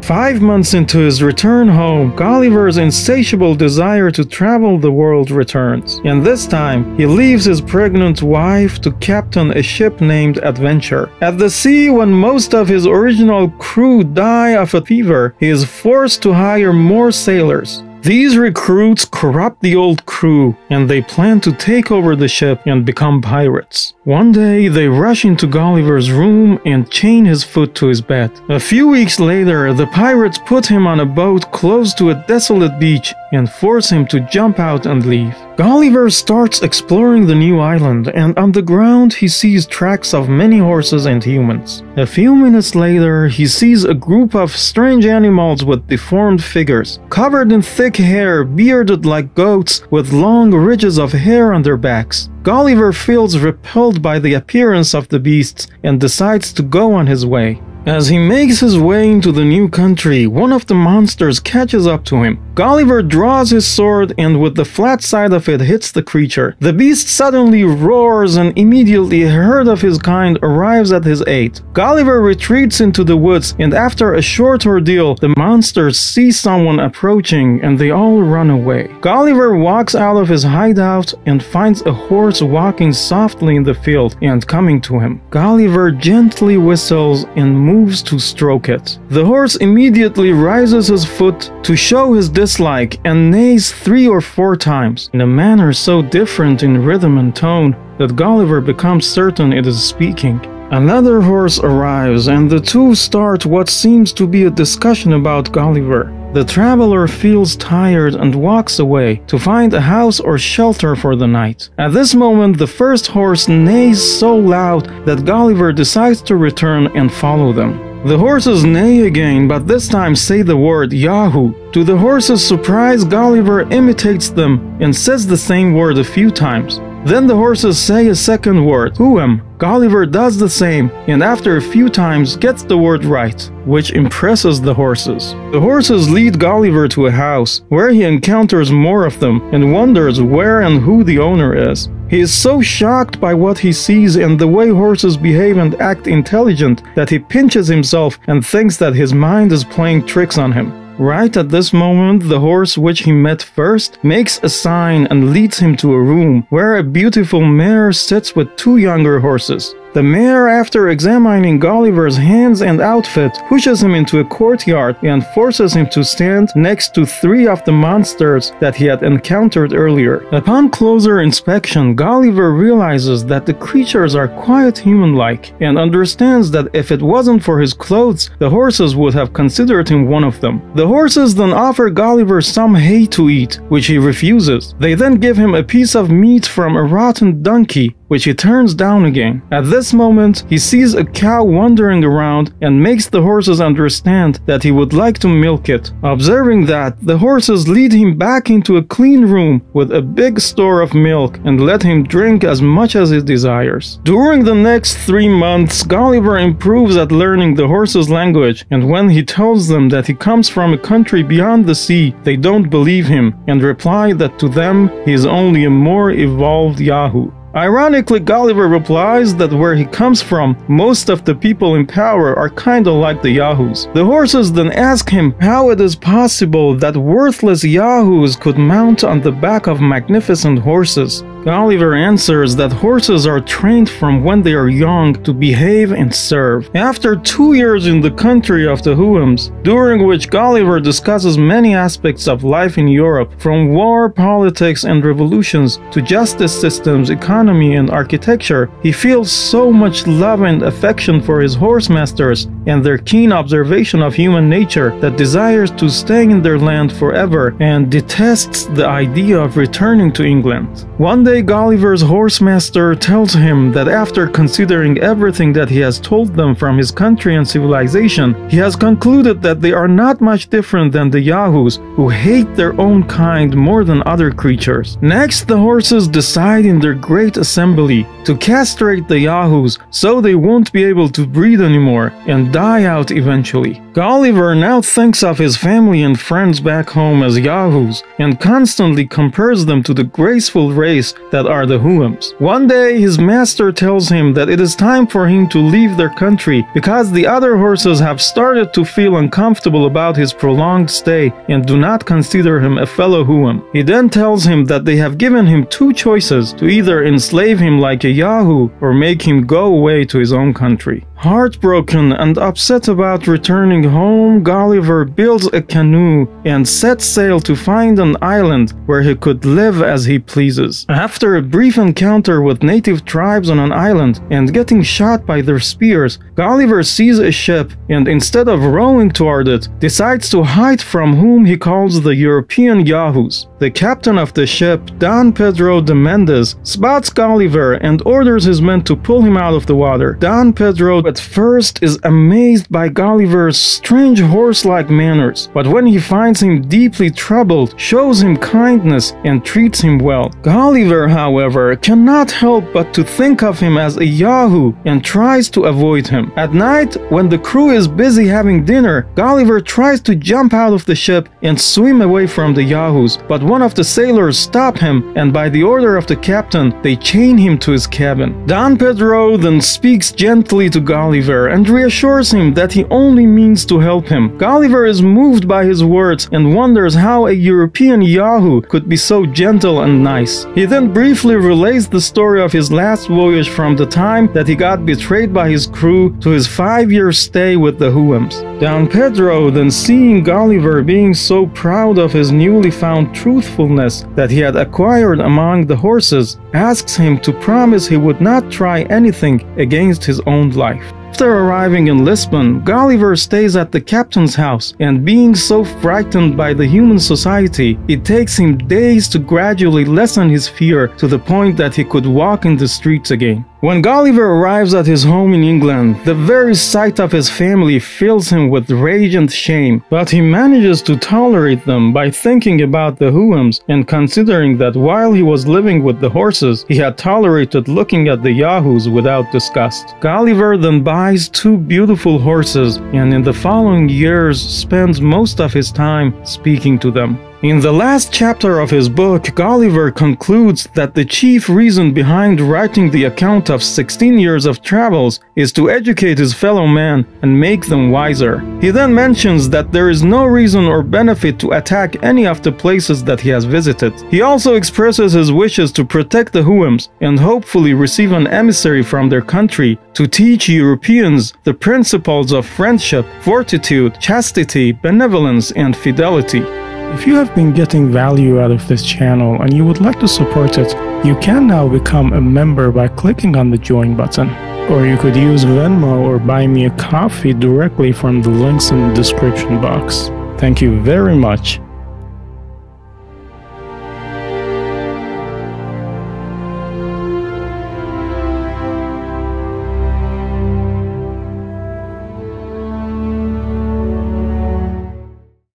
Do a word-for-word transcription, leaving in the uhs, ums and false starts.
Five months into his return home, Gulliver's insatiable desire to travel the world returns, and this time he leaves his pregnant wife to captain a ship named Adventure. At the sea, when most of his original crew die of a fever, he is forced to hire more sailors. These recruits corrupt the old crew, and they plan to take over the ship and become pirates. One day, they rush into Gulliver's room and chain his foot to his bed. A few weeks later, the pirates put him on a boat close to a desolate beach and force him to jump out and leave. Gulliver starts exploring the new island, and on the ground he sees tracks of many horses and humans. A few minutes later, he sees a group of strange animals with deformed figures, covered in thick hair, bearded like goats, with long ridges of hair on their backs. Gulliver feels repelled by the appearance of the beasts and decides to go on his way. As he makes his way into the new country, one of the monsters catches up to him. Gulliver draws his sword and with the flat side of it hits the creature. The beast suddenly roars and immediately a herd of his kind arrives at his aid. Gulliver retreats into the woods, and after a short ordeal, the monsters see someone approaching and they all run away. Gulliver walks out of his hideout and finds a horse walking softly in the field and coming to him. Gulliver gently whistles and moves moves to stroke it. The horse immediately raises his foot to show his dislike and neighs three or four times, in a manner so different in rhythm and tone that Gulliver becomes certain it is speaking. Another horse arrives, and the two start what seems to be a discussion about Gulliver. The traveler feels tired and walks away to find a house or shelter for the night. At this moment, the first horse neighs so loud that Gulliver decides to return and follow them. The horses neigh again, but this time say the word Yahoo. To the horses' surprise, Gulliver imitates them and says the same word a few times. Then the horses say a second word, Houyhnhnmm. Gulliver does the same, and after a few times gets the word right, which impresses the horses. The horses lead Gulliver to a house, where he encounters more of them, and wonders where and who the owner is. He is so shocked by what he sees and the way horses behave and act intelligent that he pinches himself and thinks that his mind is playing tricks on him. Right at this moment, the horse which he met first makes a sign and leads him to a room where a beautiful mare sits with two younger horses. The mare, after examining Gulliver's hands and outfit, pushes him into a courtyard and forces him to stand next to three of the monsters that he had encountered earlier. Upon closer inspection, Gulliver realizes that the creatures are quite human-like and understands that if it wasn't for his clothes, the horses would have considered him one of them. The horses then offer Gulliver some hay to eat, which he refuses. They then give him a piece of meat from a rotten donkey, which he turns down again. At this moment, he sees a cow wandering around and makes the horses understand that he would like to milk it. Observing that, the horses lead him back into a clean room with a big store of milk and let him drink as much as he desires. During the next three months, Gulliver improves at learning the horses' language, and when he tells them that he comes from a country beyond the sea, they don't believe him and reply that to them he is only a more evolved Yahoo. Ironically, Gulliver replies that where he comes from, most of the people in power are kinda like the Yahoos. The horses then ask him how it is possible that worthless Yahoos could mount on the back of magnificent horses. Gulliver answers that horses are trained from when they are young to behave and serve. After two years in the country of the Houyhnhnms, during which Gulliver discusses many aspects of life in Europe, from war, politics, and revolutions to justice systems, economy, and architecture, he feels so much love and affection for his horse masters and their keen observation of human nature that desires to stay in their land forever and detests the idea of returning to England. One day, Gulliver's horsemaster tells him that after considering everything that he has told them from his country and civilization, he has concluded that they are not much different than the Yahoos, who hate their own kind more than other creatures. Next, the horses decide in their great assembly to castrate the Yahoos so they won't be able to breed anymore and die out eventually. Gulliver now thinks of his family and friends back home as Yahoos and constantly compares them to the graceful race that are the Houyhnhnms. One day, his master tells him that it is time for him to leave their country because the other horses have started to feel uncomfortable about his prolonged stay and do not consider him a fellow Houyhnhnm. He then tells him that they have given him two choices: to either enslave him like a Yahoo or make him go away to his own country. Heartbroken and upset about returning home, Gulliver builds a canoe and sets sail to find an island where he could live as he pleases. After a brief encounter with native tribes on an island and getting shot by their spears, Gulliver sees a ship and instead of rowing toward it, decides to hide from whom he calls the European Yahoos. The captain of the ship, Don Pedro de Mendes, spots Gulliver and orders his men to pull him out of the water. Don Pedro at first is amazed by Gulliver's strange horse-like manners, but when he finds him deeply troubled, shows him kindness and treats him well. Gulliver, however, cannot help but to think of him as a Yahoo and tries to avoid him. At night, when the crew is busy having dinner, Gulliver tries to jump out of the ship and swim away from the Yahoos, but one of the sailors stop him, and by the order of the captain, they chain him to his cabin. Don Pedro then speaks gently to Gulliver and reassures him that he only means to help him. Gulliver is moved by his words and wonders how a European Yahoo could be so gentle and nice. He then briefly relays the story of his last voyage from the time that he got betrayed by his crew to his five-year stay with the Houyhnhnms. Don Pedro, then seeing Gulliver being so proud of his newly found truthfulness that he had acquired among the horses, asks him to promise he would not try anything against his own life. After arriving in Lisbon, Gulliver stays at the captain's house, and being so frightened by the human society, it takes him days to gradually lessen his fear to the point that he could walk in the streets again. When Gulliver arrives at his home in England, the very sight of his family fills him with rage and shame, but he manages to tolerate them by thinking about the Houyhnhnms and considering that while he was living with the horses, he had tolerated looking at the Yahoos without disgust. Gulliver then buys two beautiful horses and in the following years spends most of his time speaking to them. In the last chapter of his book, Gulliver concludes that the chief reason behind writing the account of sixteen years of travels is to educate his fellow men and make them wiser. He then mentions that there is no reason or benefit to attack any of the places that he has visited. He also expresses his wishes to protect the Houyhnhnms and hopefully receive an emissary from their country to teach Europeans the principles of friendship, fortitude, chastity, benevolence, and fidelity. If you have been getting value out of this channel and you would like to support it, you can now become a member by clicking on the join button. Or you could use Venmo or buy me a coffee directly from the links in the description box. Thank you very much.